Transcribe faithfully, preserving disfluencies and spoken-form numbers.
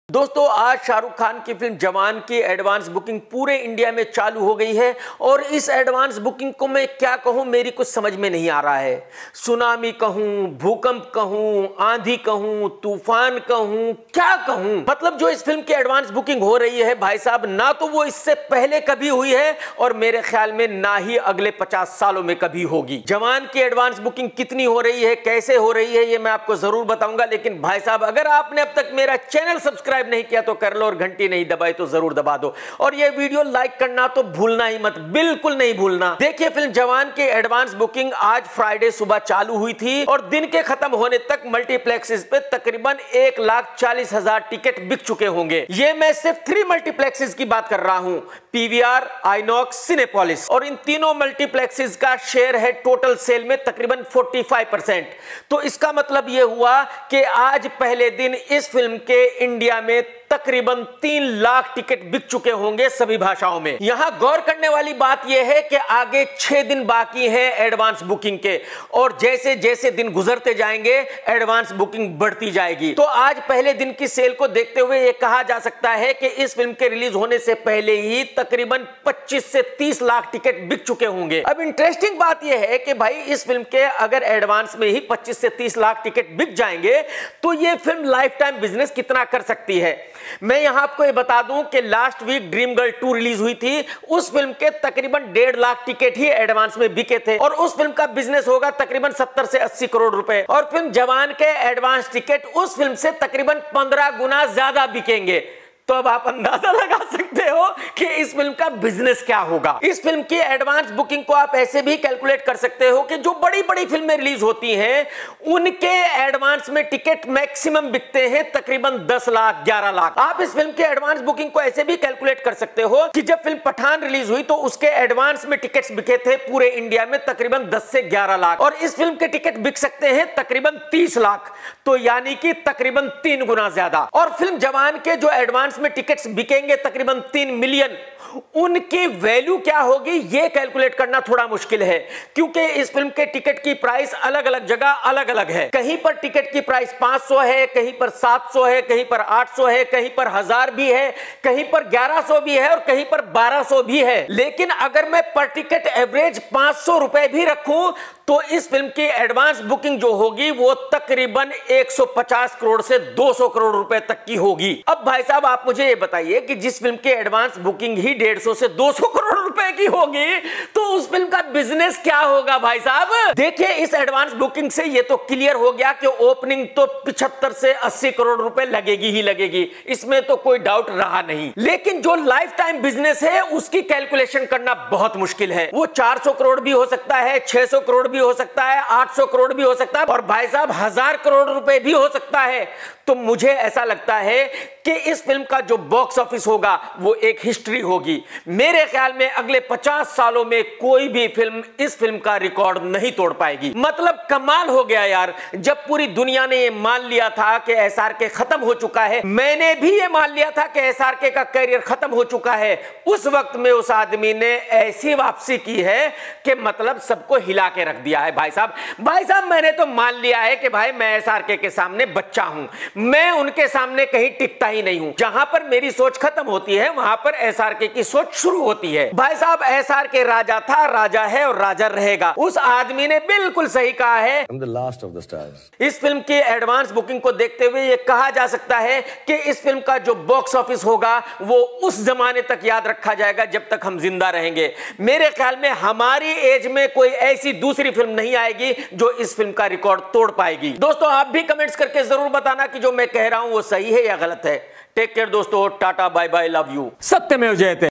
दोस्तों आज शाहरुख खान की फिल्म जवान की एडवांस बुकिंग पूरे इंडिया में चालू हो गई है और इस एडवांस बुकिंग को मैं क्या कहूं, मेरी कुछ समझ में नहीं आ रहा है। सुनामी कहूं, भूकंप कहूं, आंधी कहूं, तूफान कहूं, क्या कहूं, मतलब जो इस फिल्म की एडवांस बुकिंग हो रही है भाई साहब, ना तो वो इससे पहले कभी हुई है और मेरे ख्याल में ना ही अगले पचास सालों में कभी होगी। जवान की एडवांस बुकिंग कितनी हो रही है, कैसे हो रही है, ये मैं आपको जरूर बताऊंगा। लेकिन भाई साहब अगर आपने अब तक मेरा चैनल सब्सक्राइब नहीं किया तो कर लो और घंटी नहीं दबाई तो जरूर दबा दो और ये वीडियो लाइक करना तो भूलना ही मत, बिल्कुल नहीं भूलना। देखिए फिल्म जवान की एडवांस बुकिंग आज फ्राइडे सुबह चालू हुई थी और दिन के खत्म होने तक मल्टीप्लेक्सेस पे तकरीबन एक लाख चालीस हजार टिकट बिक चुके होंगे। ये मैं सिर्फ थ्री मल्टीप्लेक्सेस की बात कर रहा हूं, पीवीआर, आइनॉक्स, सिनेपोलिस, और इन तीनों मल्टीप्लेक्सेस का शेयर है टोटल सेल में तकरीबन पैंतालीस परसेंट। तो इसका मतलब यह हुआ कि आज पहले दिन इस फिल्म के इंडिया में तकरीबन तीन लाख टिकट बिक चुके होंगे सभी भाषाओं में। यहां गौर करने वाली बात यह है कि आगे छह दिन बाकी है एडवांस बुकिंग के और जैसे जैसे दिन गुजरते जाएंगे एडवांस बुकिंग बढ़ती जाएगी। तो आज पहले दिन की सेल को देखते हुए यह कहा जा सकता है कि इस फिल्म के रिलीज होने से पहले ही तकरीबन पच्चीस से तीस लाख टिकट बिक चुके होंगे। अब इंटरेस्टिंग बात यह है कि भाई इस फिल्म के अगर एडवांस में ही पच्चीस से तीस लाख टिकट बिक जाएंगे तो यह फिल्म लाइफ टाइम बिजनेस कितना कर सकती है। मैं यहां आपको यह बता दूं कि last week dream girl two release हुई थी, उस फिल्म के तकरीबन डेढ़ लाख टिकट ही एडवांस में बिके थे और उस फिल्म का बिजनेस होगा तकरीबन सत्तर से अस्सी करोड़ रुपए और फिल्म जवान के एडवांस टिकट उस फिल्म से तकरीबन पंद्रह गुना ज्यादा बिकेंगे। तो अब आप अंदाजा लगा सकते हो कि इस फिल्म का बिजनेस क्या होगा। इस फिल्म की एडवांस बुकिंग को आप ऐसे भी कैलकुलेट कर सकते हो कि जो बड़ी बड़ी फिल्में रिलीज होती हैं उनके एडवांस में टिकट मैक्सिमम बिकते हैं तकरीबन दस लाख ग्यारह लाख। आप इस फिल्म की एडवांस बुकिंग को ऐसे भी कैलकुलेट कर सकते हो कि जब फिल्म पठान रिलीज हुई तो उसके एडवांस में टिकट्स बिके थे पूरे इंडिया में तकरीबन दस से ग्यारह लाख और इस फिल्म के टिकट बिक सकते हैं तकरीबन तीस लाख, तो यानी कि तकरीबन तीन गुना ज्यादा। और फिल्म जवान के जो एडवांस में टिकट्स बिकेंगे तकरीबन तीन मिलियन, उनकी वैल्यू क्या होगी यह कैलकुलेट करना थोड़ा मुश्किल है क्योंकि इस फिल्म के टिकट की प्राइस अलग अलग जगह अलग अलग है। कहीं पर टिकट की प्राइस पांच सौ है, कहीं पर सात सौ है, कहीं पर आठ सौ है, कहीं पर हजार भी है, कहीं पर ग्यारह सौ भी है और कहीं पर बारह सौ भी है। लेकिन अगर मैं पर टिकट एवरेज पांच सौ रुपए भी रखूं तो इस फिल्म की एडवांस बुकिंग जो होगी वो तकरीबन एक सौ पचास करोड़ से दो सौ करोड़ रुपए तक की होगी। अब भाई साहब आप मुझे ये बताइए कि जिस फिल्म की एडवांस बुकिंग ही डेढ़ सौ से दो सौ करोड़ रुपए की होगी तो उस फिल्म का बिजनेस क्या होगा भाई साहब। देखिए इस एडवांस बुकिंग से ये तो क्लियर हो गया कि ओपनिंग तो पचहत्तर से अस्सी करोड़ रुपए लगेगी ही लगेगी, इसमें तो कोई डाउट रहा नहीं। लेकिन जो लाइफ टाइम बिजनेस है उसकी कैलकुलेशन करना बहुत मुश्किल है। वो चार सौ करोड़ भी हो सकता है, छह सौ करोड़ भी हो सकता है, आठ सौ करोड़ भी हो सकता है और भाई साहब हजार करोड़ रुपए भी हो सकता है। तो मुझे ऐसा लगता है कि इस फिल्म का जो बॉक्स ऑफिस होगा वो एक हिस्ट्री होगी। मेरे ख्याल में अगले पचास सालों में कोई भी फिल्म इस फिल्म का रिकॉर्ड नहीं तोड़ पाएगी। मतलब कमाल हो गया यार, जब पूरी दुनिया ने ये मान लिया था कि एसआरके खत्म हो चुका है, मैंने भी ये मान लिया था कि एसआरके का करियर खत्म हो चुका है, उस वक्त में उस आदमी ने ऐसी वापसी की है कि मतलब सबको हिला के रख दिया है भाई साहब। भाई साहब मैंने तो मान लिया है कि भाई मैं एसआरके के सामने बच्चा हूं, मैं उनके सामने कहीं टिकता ही नहीं हूं। जहां पर मेरी सोच खत्म होती है वहां पर एसआरके की सोच शुरू होती है। भाई साहब एसआरके राजा था, राजा है और राजा रहेगा। उस आदमी ने बिल्कुल सही कहा है। I'm the last of the stars. इस फिल्म की एडवांस बुकिंग को देखते हुए यह कहा जा सकता है कि इस फिल्म का जो बॉक्स ऑफिस होगा वो उस जमाने तक याद रखा जाएगा जब तक हम जिंदा रहेंगे। मेरे ख्याल में हमारी एज में कोई ऐसी दूसरी फिल्म नहीं आएगी जो इस फिल्म का रिकॉर्ड तोड़ पाएगी। दोस्तों आप भी कमेंट्स करके जरूर बताना कि जो मैं कह रहा हूं वो सही है या गलत है। टेक केयर दोस्तों, tata bye bye, love you, सत्यमेव जयते।